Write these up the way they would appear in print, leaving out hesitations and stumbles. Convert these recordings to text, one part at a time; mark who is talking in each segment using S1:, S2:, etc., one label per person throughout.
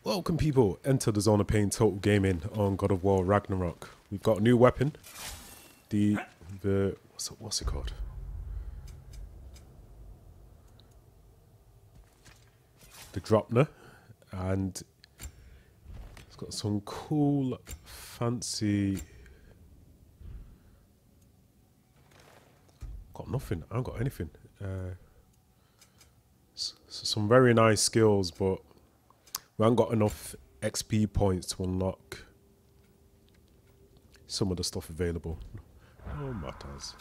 S1: Welcome people, enter the Zone of Pain Total Gaming on God of War Ragnarok. We've got a new weapon, the what's it called? The Dropner, and it's got some cool, fancy. Got nothing. I haven't got anything. Some very nice skills, but we haven't got enough XP points to unlock some of the stuff available. No matters.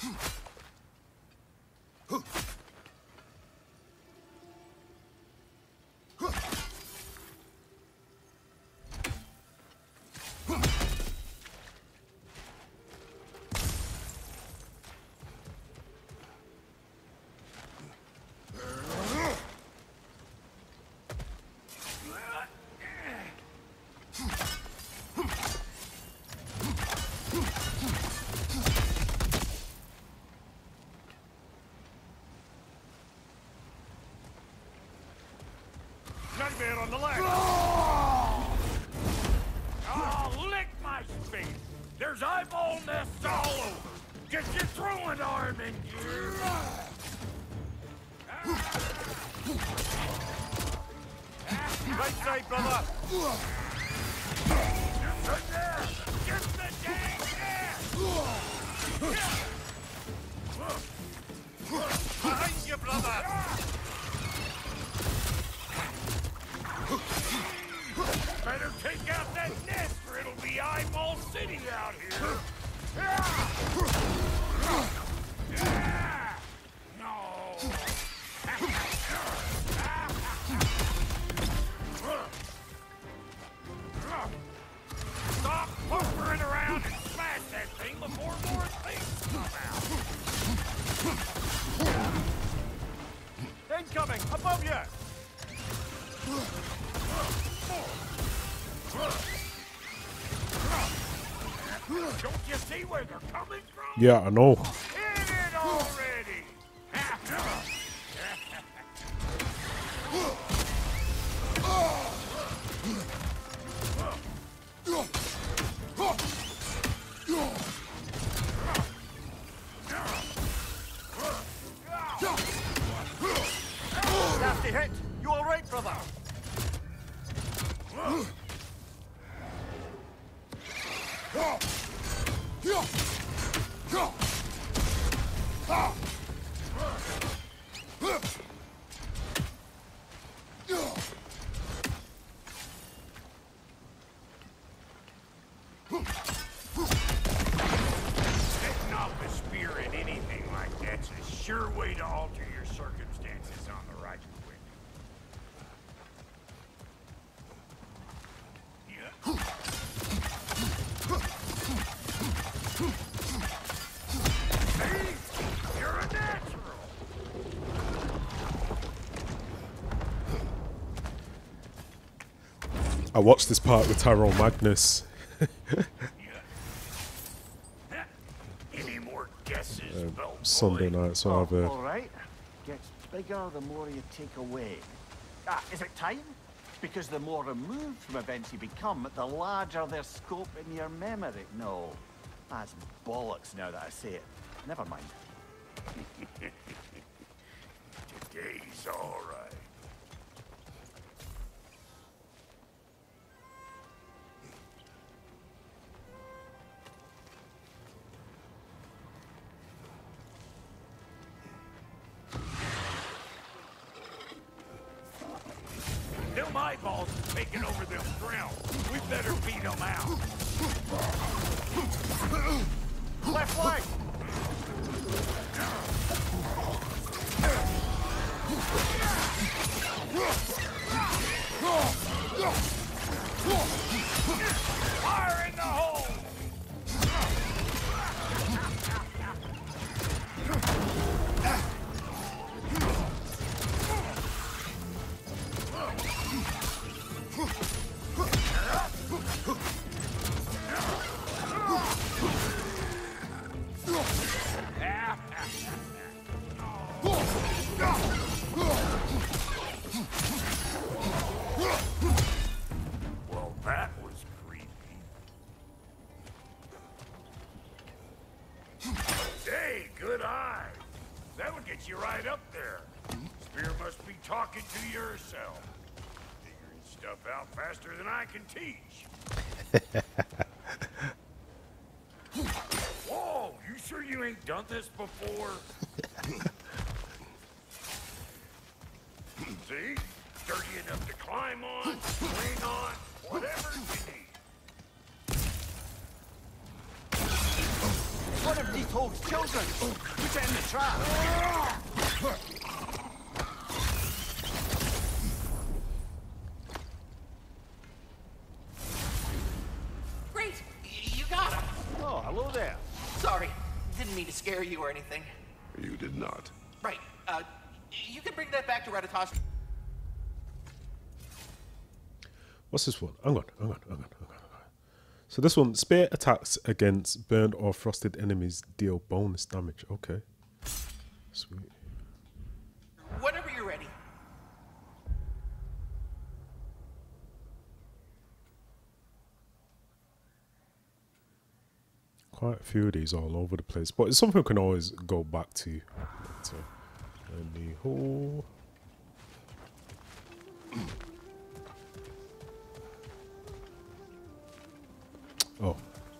S2: Nightmare on the left. Oh, lick my face. There's eyeball nests all over. Get your throwing arm in gear. Right side, brother. Right there. Get the dang ass. Behind you, brother. Better take out that nest or it'll be Eyeball City out here. No. Stop pumpering around and smash that thing before more things come out. Incoming! Above you! Don't you see where they're coming from?
S1: Yeah, I know.
S2: Hit it already! Nasty hit! You all right, brother? Setting off a spear in anything like that's a sure way to alter your circumstances on the right quick. See? You're a natural.
S1: I watched this part with Tyrone Magnus
S2: Any more guesses, Bell
S1: Sunday
S2: boy?
S1: night, so I've
S3: All right. Gets bigger the more you take away. Is it time? Because the more removed from events you become, the larger their scope in your memory. No, that's bollocks now that I say it. Never mind.
S2: Today's all right. Them eyeballs are taking over them grounds. We better beat them out. Left flank! Fire in the hole! yourself. Figuring stuff out faster than I can teach. Whoa, you sure you ain't done this before? See? Sturdy enough to climb on, lean on, whatever you need.
S3: One of these old children! Put it in the trap!
S4: Great! You got him!
S3: Oh, hello there.
S4: Sorry, didn't mean to scare you or anything.
S5: You did not.
S4: Right, you can bring that back to Ratatas.
S1: What's this one? Hang on. So this one, spear attacks against burned or frosted enemies deal bonus damage. Okay. Sweet.
S4: Whenever you're ready.
S1: Quite a few of these all over the place, but it's something we can always go back to. And the whole... Oh.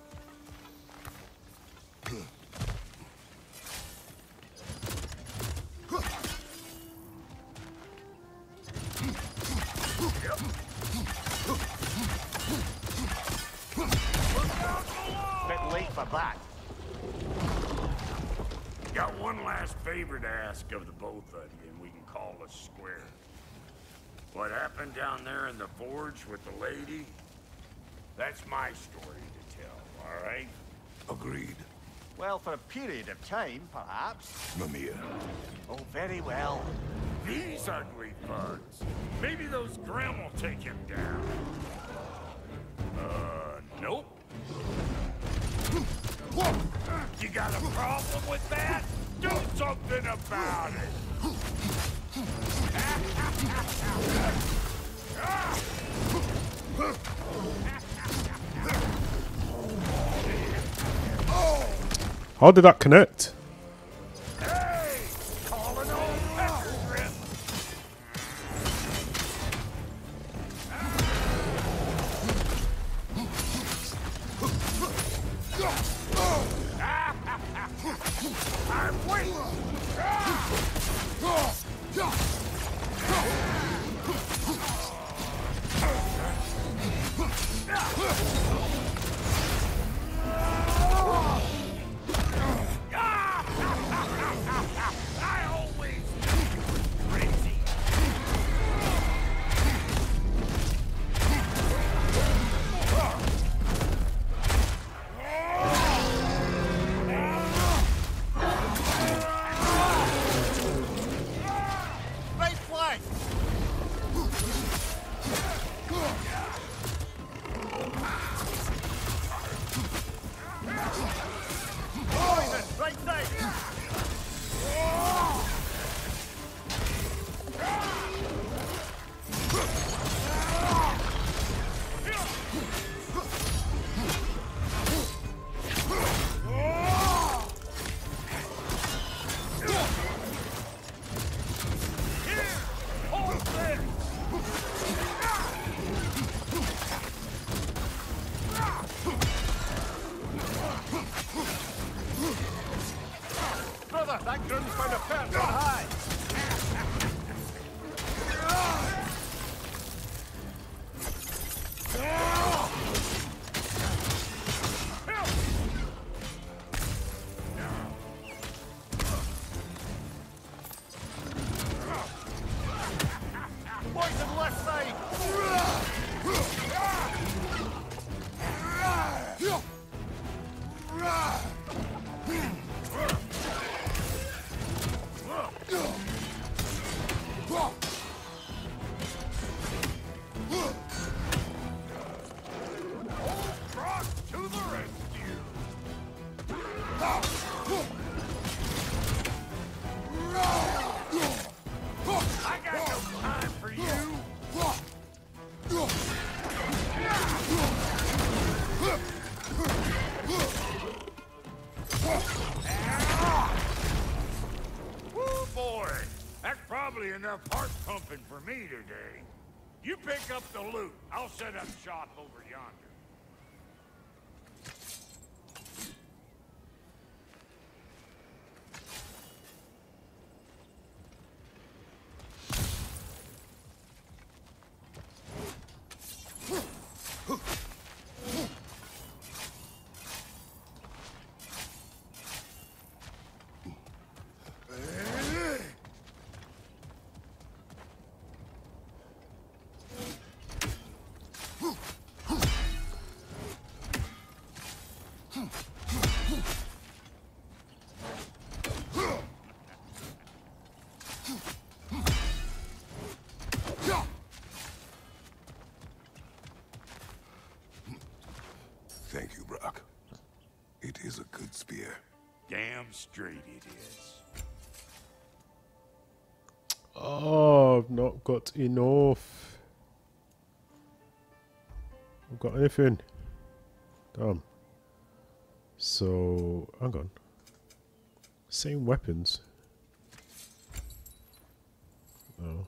S3: Bit late for that.
S2: Got one last favor to ask of the both of you, and we can call us square. What happened down there in the forge with the lady? That's my story to tell, all right?
S5: Agreed.
S3: Well, for a period of time, perhaps.
S5: Mamiya.
S3: Oh, very well.
S2: These ugly bugs. Maybe those Grimm will take him down. Nope. You got a problem with that? Do something about it!
S1: How did that connect?
S2: Hey! Calling old Pepper Grip! I'm waiting! I always knew you were crazy!
S3: Right flank! Poison! Right side!
S2: Hold this!
S3: Brother, that Grimm's found a perch on high! Poison left side!
S2: Cross to the rescue! I got no time for you! Woo, boy! today. You pick up the loot. I'll set up shop over yonder.
S5: Thank you, Brock. It is a good spear.
S2: Damn straight it is.
S1: Oh, I've not got enough. I've got anything. Damn. So, hang on. Same weapons. Oh.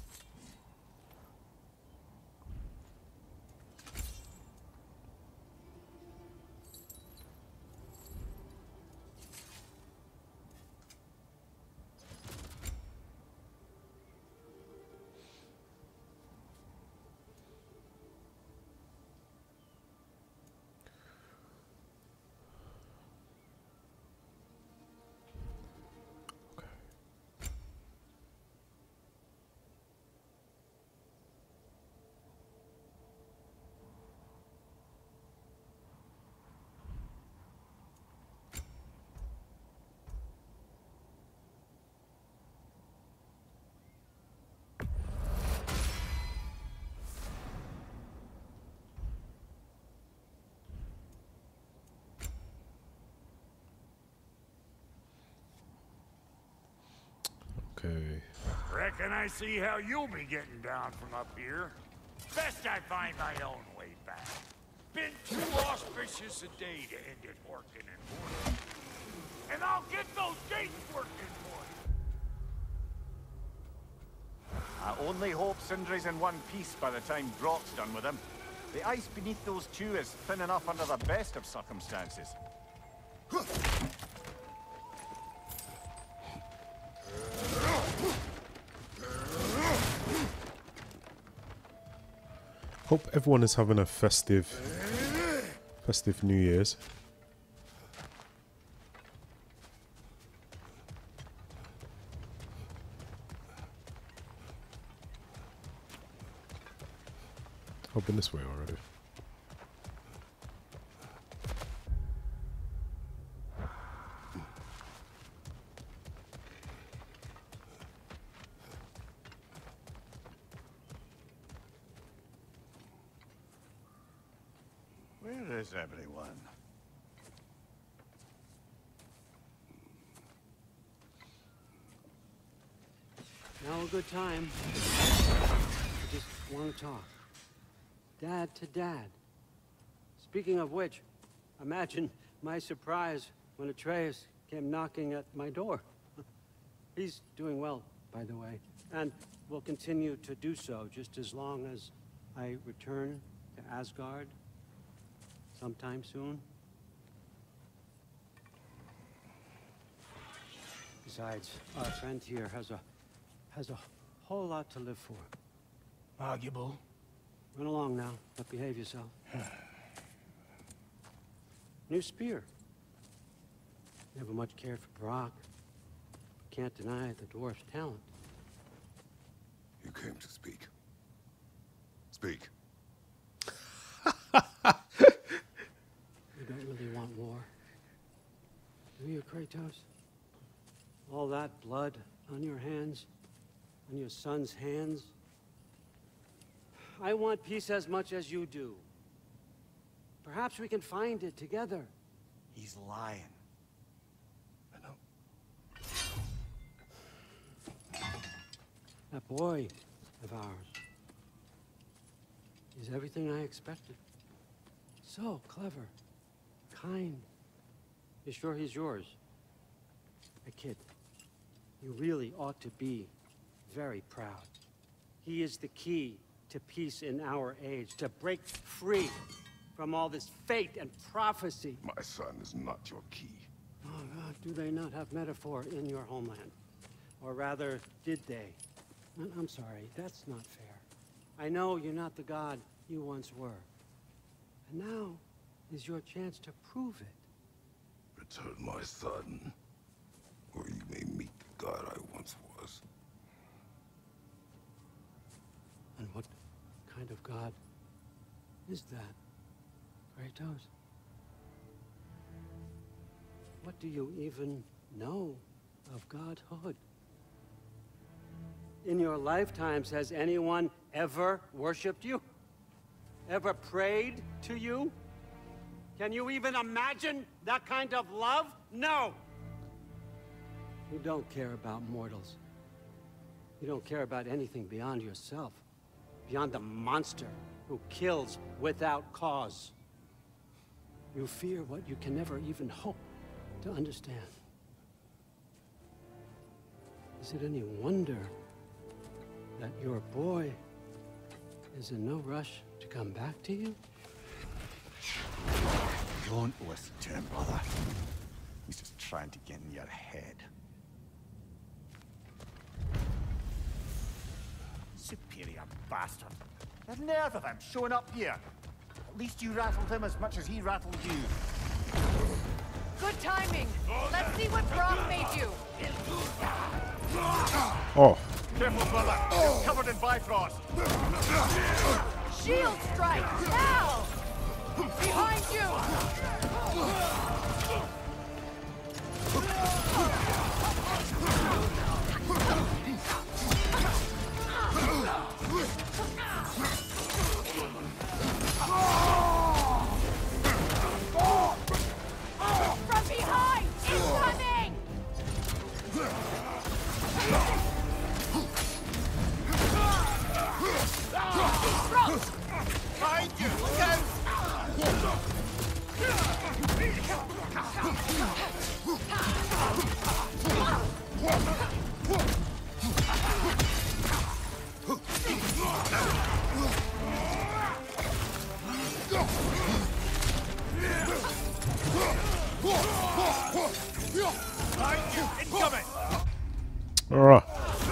S1: Okay.
S2: Reckon I see how you'll be getting down from up here. Best I find my own way back. Been too auspicious a day to end it working and working. And I'll get those gates working for you.
S3: I only hope Sindri's in one piece by the time Brock's done with him. The ice beneath those two is thin enough under the best of circumstances.
S1: Hope everyone is having a festive New Year's. I've been this way already.
S3: Where is everyone?
S6: Now a good time. I just want to talk. Dad to Dad. Speaking of which, imagine my surprise when Atreus came knocking at my door. He's doing well, by the way, and will continue to do so just as long as I return to Asgard sometime soon. Besides, our friend here has a whole lot to live for.
S7: Arguable.
S6: Run along now, but behave yourself. New spear. Never much cared for Brock. Can't deny the dwarf's talent.
S5: You came to speak. Speak.
S6: You don't really want war, do you, Kratos? All that blood on your hands, on your son's hands. I want peace as much as you do. Perhaps we can find it together.
S3: He's lying.
S5: I know.
S6: That boy of ours is everything I expected. So clever, kind. You sure he's yours? A kid. You really ought to be very proud. He is the key to peace in our age, to break free from all this fate and prophecy.
S5: My son is not your key.
S6: Oh, God, do they not have metaphor in your homeland? Or rather, did they? I'm sorry, that's not fair. I know you're not the god you once were. And now is your chance to prove it.
S5: Return my son, or you may meet the god I once was.
S6: And what kind of god is that, Kratos? What do you even know of godhood? In your lifetimes, has anyone ever worshipped you? Ever prayed to you? Can you even imagine that kind of love? No! You don't care about mortals. You don't care about anything beyond yourself. Beyond the monster who kills without cause. You fear what you can never even hope to understand. Is it any wonder that your boy is in no rush to come back to you?
S3: Don't listen to him, brother. He's just trying to get in your head. Superior bastard. The nerve of him showing up here. At least you rattled him as much as he rattled you.
S8: Good timing. Let's see what Brock made you.
S1: Oh,
S3: Careful, brother. You're covered in Bifrost.
S8: Shield strike. Now! Behind you! From behind! Incoming!
S3: Behind you! Look out! Behind you! Incoming!
S1: all right.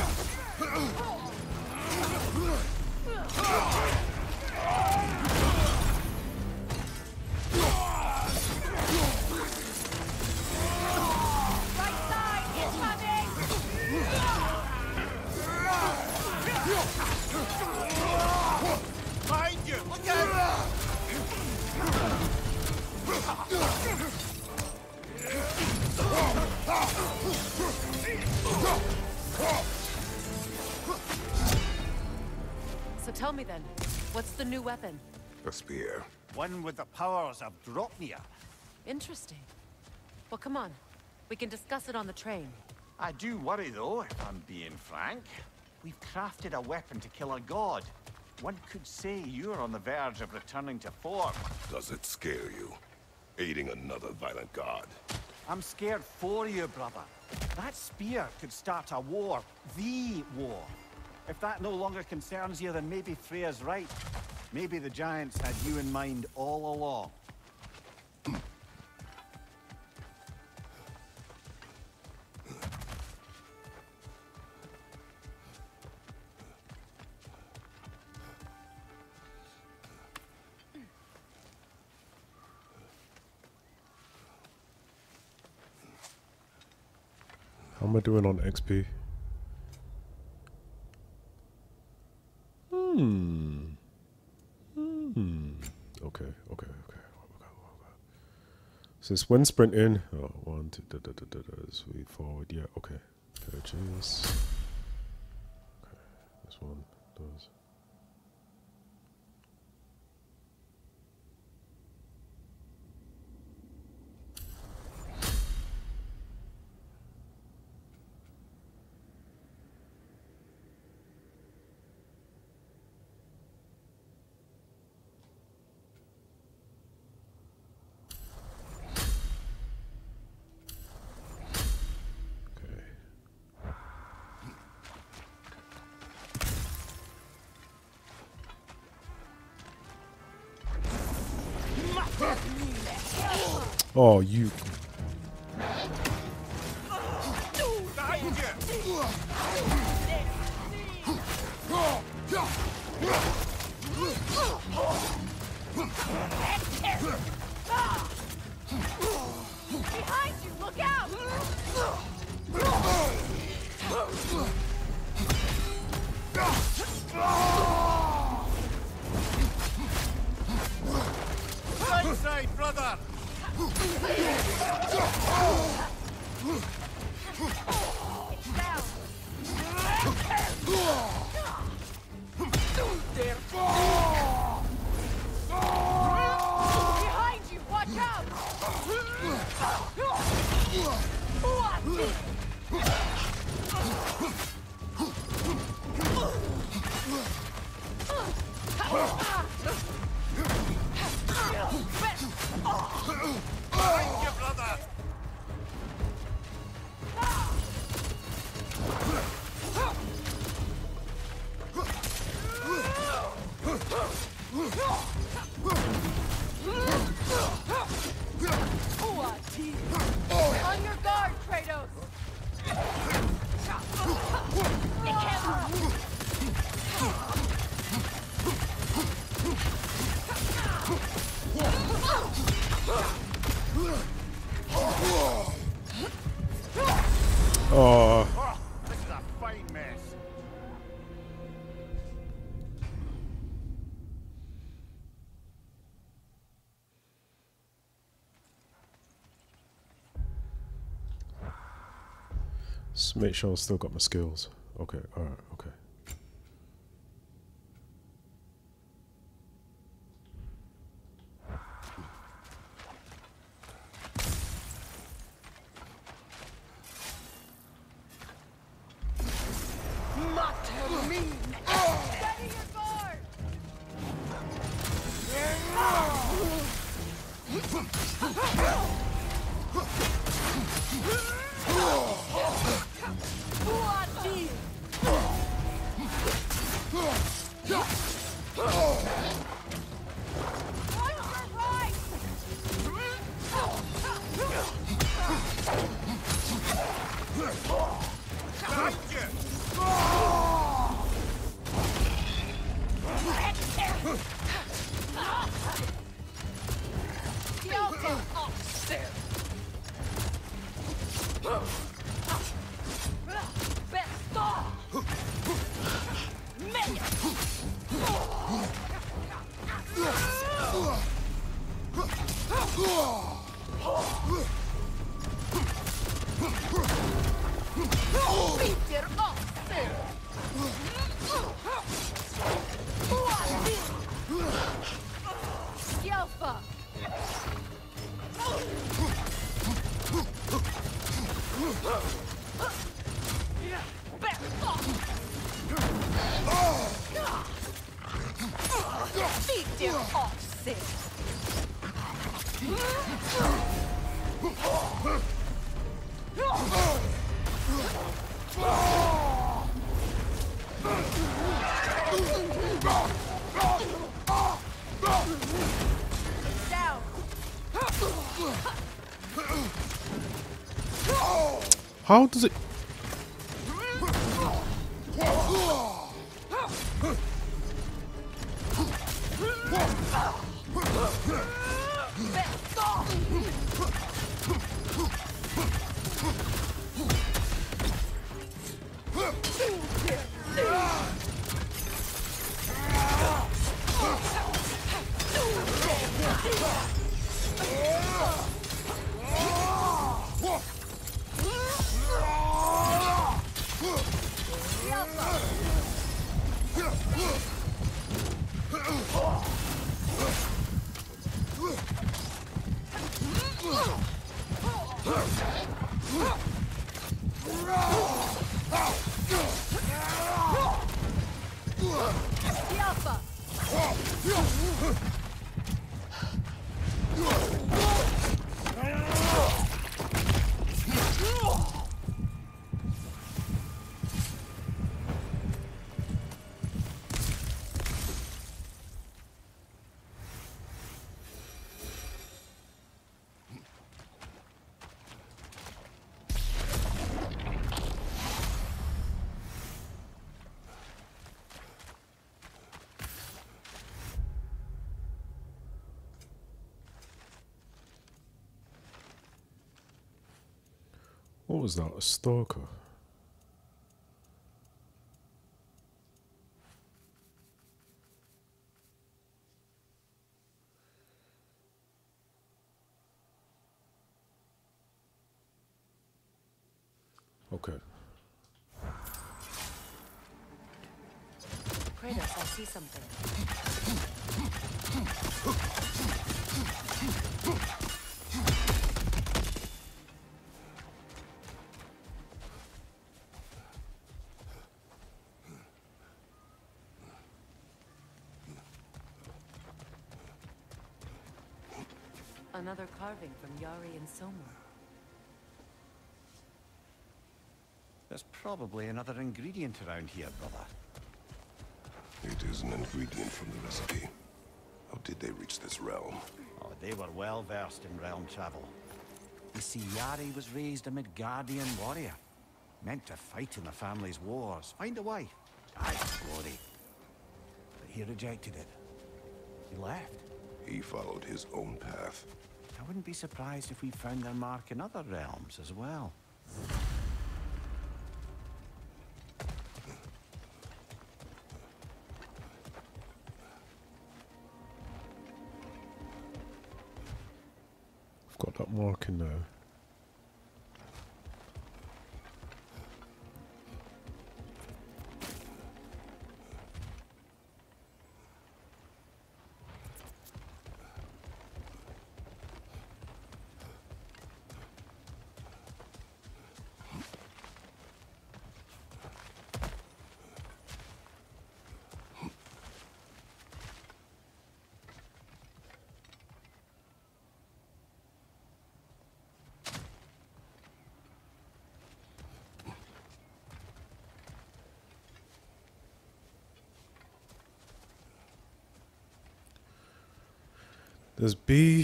S8: Right side! Incoming!
S3: Behind you! Look out!
S8: So tell me then, what's the new weapon?
S5: A spear.
S3: One with the powers of Dropnir.
S8: Interesting. Well, come on. We can discuss it on the train.
S3: I do worry, though, if I'm being frank. We've crafted a weapon to kill a god. One could say you're on the verge of returning to form.
S5: Does it scare you? Aiding another violent god.
S3: I'm scared for you, brother. That spear could start a war. The war. If that no longer concerns you, then maybe Freya's right. Maybe the Giants had you in mind all along.
S1: How am I doing on XP? Okay. So it's when sprinting. Oh, 1, 2, sweep forward. Yeah, okay. Purchase. Okay, this one does. Oh, you.
S8: Behind you, look out!
S3: Right side, brother!
S8: Behind you, watch out!
S3: Behind you, brother!
S8: On your guard, Kratos! They can't move.
S1: Oh.
S3: Oh, this is a fine mess.
S1: Just make sure I still got my skills. Okay, alright, okay.
S8: Steady your guard!
S1: How does it? What was that? A stalker? Okay.
S8: Kratos, I see something. Another carving from Yari and Soma.
S3: There's probably another ingredient around here, brother.
S5: It is an ingredient from the recipe. How did they reach this realm?
S3: Oh, they were well versed in realm travel. You see, Yari was raised a Midgardian warrior, meant to fight in the family's wars, find a wife, die for glory. But he rejected it. He left.
S5: He followed his own path.
S3: I wouldn't be surprised if we found their mark in other realms as well.
S1: I've got that mark in there. There's B.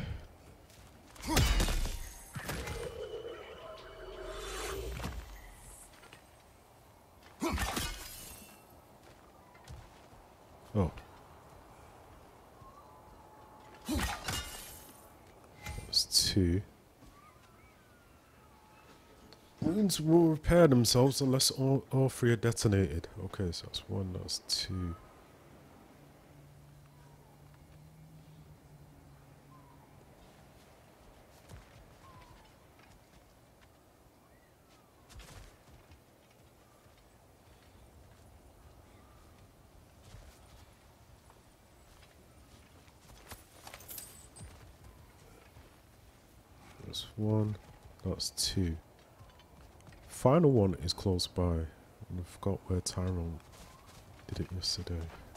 S1: Oh. That's 2. Wounds will repair themselves unless all 3 are detonated. Okay, so that's 1, that's 2. That's 1, that's 2. Final one is close by. And I forgot where Tyrone did it yesterday.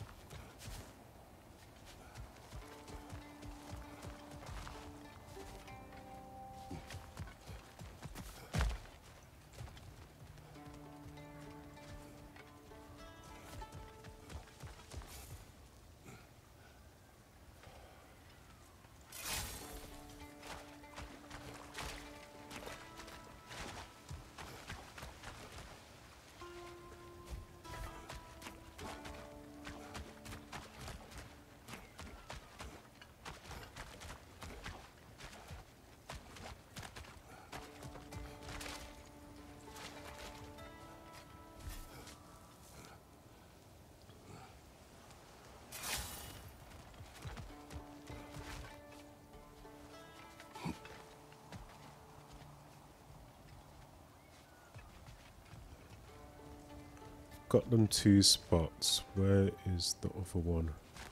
S1: Got them 2 spots. Where is the other one?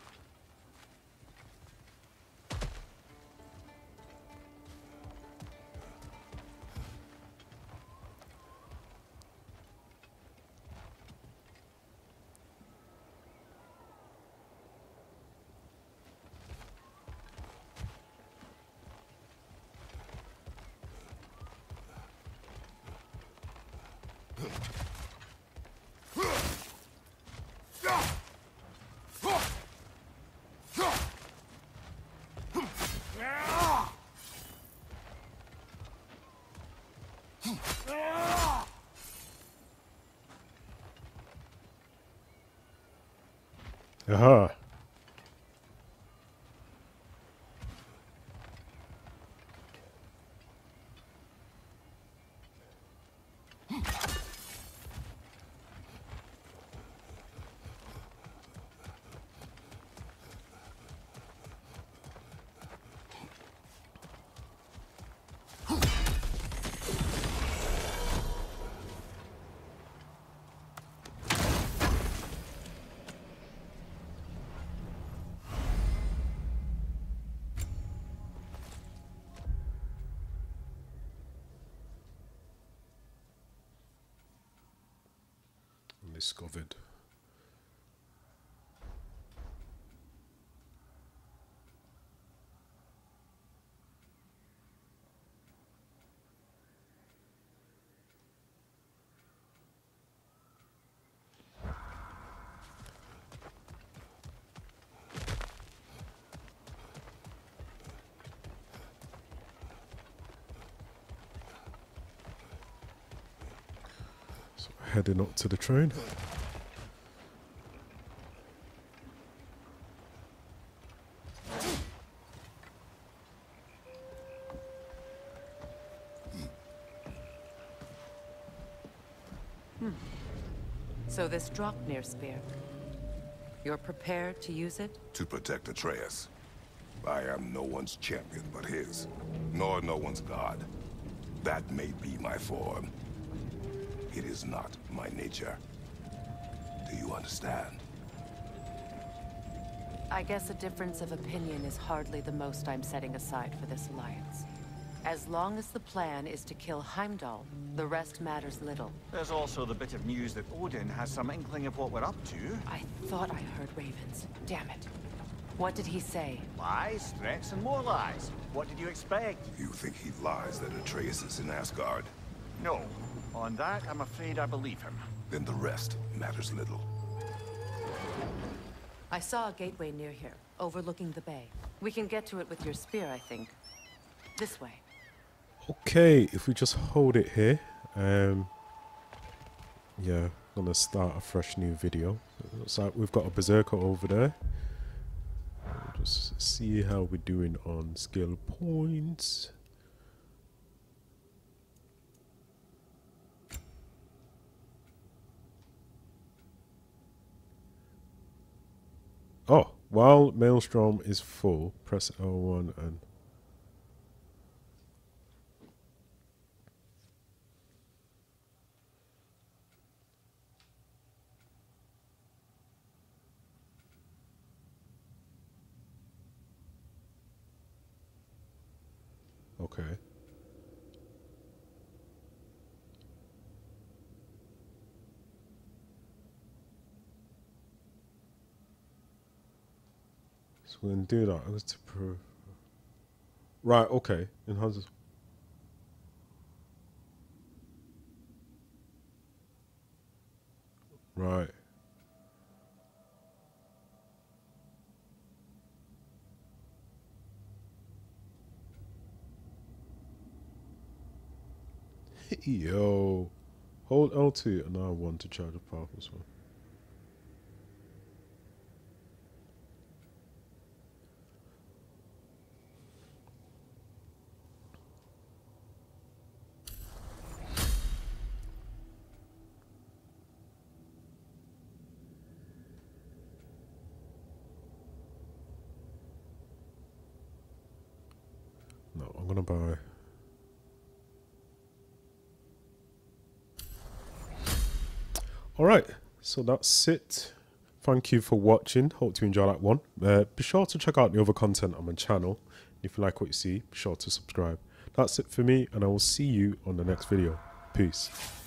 S1: Aha. discovered. So heading up to the train.
S9: So this Draupnir spear, you're prepared to use it?
S5: To protect Atreus. I am no one's champion but his, nor no one's god. That may be my form. It is not my nature. Do you understand?
S9: I guess a difference of opinion is hardly the most I'm setting aside for this alliance. As long as the plan is to kill Heimdall, the rest matters little.
S3: There's also the bit of news that Odin has some inkling of what we're up to.
S9: I thought I heard ravens. Damn it. What did he say?
S3: Lies, threats, and more lies. What did you expect?
S5: You think he lies that Atreus is in Asgard?
S3: No. On that, I'm afraid I believe him.
S5: Then the rest matters little.
S9: I saw a gateway near here, overlooking the bay. We can get to it with your spear, I think. This way.
S1: Okay, if we just hold it here, yeah, gonna start a fresh new video. Looks like we've got a berserker over there. We'll just see how we're doing on skill points. Oh, while Maelstrom is full, press L1 and okay. So we're gonna do that. I'm going to prove. Right. Okay. And how's this? Right. Yo, hold L2 and R1 to charge a powerful one. No, I'm gonna buy. Alright, so that's it. Thank you for watching. Hope you enjoy that one. Be sure to check out the other content on my channel. If you like what you see, be sure to subscribe. That's it for me, and I will see you on the next video. Peace.